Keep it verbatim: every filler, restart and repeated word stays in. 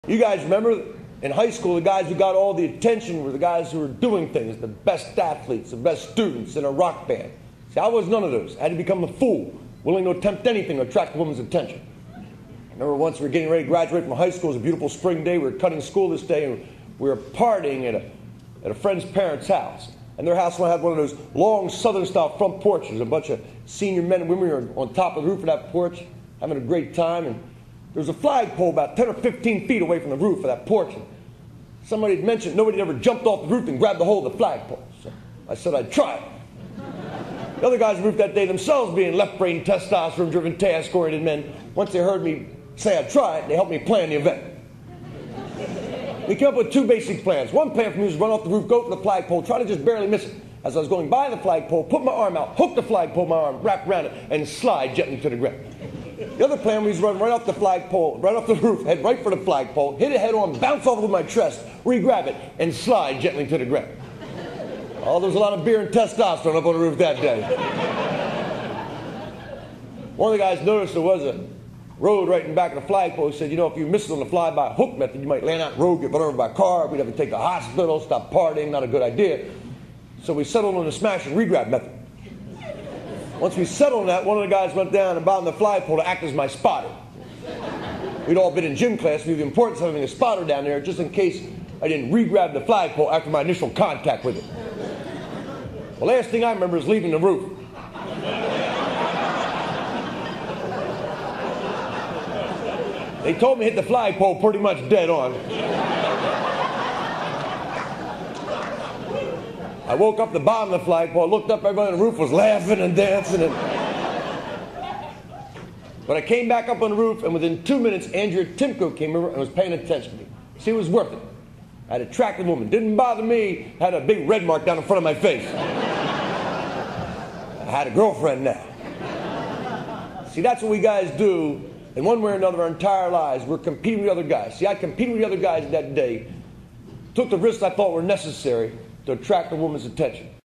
You guys remember in high school, the guys who got all the attention were the guys who were doing things, the best athletes, the best students in a rock band. See, I was none of those. I had to become a fool, willing to attempt anything to attract a woman's attention. I remember once we were getting ready to graduate from high school. It was a beautiful spring day. We were cutting school this day, and we were partying at a, at a friend's parents' house. And their house had one of those long Southern-style front porches. A bunch of senior men and women were on top of the roof of that porch, having a great time. And there was a flagpole about ten or fifteen feet away from the roof of that porch. And somebody had mentioned nobody had ever jumped off the roof and grabbed the hold of the flagpole. So I said I'd try it. The other guys on the roof that day, themselves being left-brain, testosterone-driven, task-oriented men, once they heard me say I'd try it, they helped me plan the event. We came up with two basic plans. One plan for me was run off the roof, go for the flagpole, try to just barely miss it. As I was going by the flagpole, put my arm out, hook the flagpole, my arm, wrap around it, and slide gently to the ground. The other plan was run right off the flagpole, right off the roof, head right for the flagpole, hit it head on, bounce off with my chest, re-grab it, and slide gently to the ground. Oh, there was a lot of beer and testosterone up on the roof that day. One of the guys noticed there was a road right in back of the flagpole. He said, you know, if you miss it on the fly-by-hook method, you might land out in the road, get run over by a car, we'd have to take the hospital, stop partying, not a good idea. So we settled on the smash and re-grab method. Once we settled on that, one of the guys went down and bound the flagpole to act as my spotter. We'd all been in gym class, knew the importance of having a spotter down there just in case I didn't re-grab the flagpole after my initial contact with it. The last thing I remember is leaving the roof. They told me to hit the flagpole pretty much dead on. I woke up the bottom of the flagpole, looked up, everybody on the roof was laughing and dancing. And... But I came back up on the roof, and within two minutes, Andrea Timko came over and was paying attention to me. See, it was worth it. I had an attractive woman. Didn't bother me. Had a big red mark down in front of my face. I had a girlfriend now. See, that's what we guys do. In one way or another, our entire lives, we're competing with other guys. See, I competed with the other guys that day, took the risks I thought were necessary to attract a woman's attention.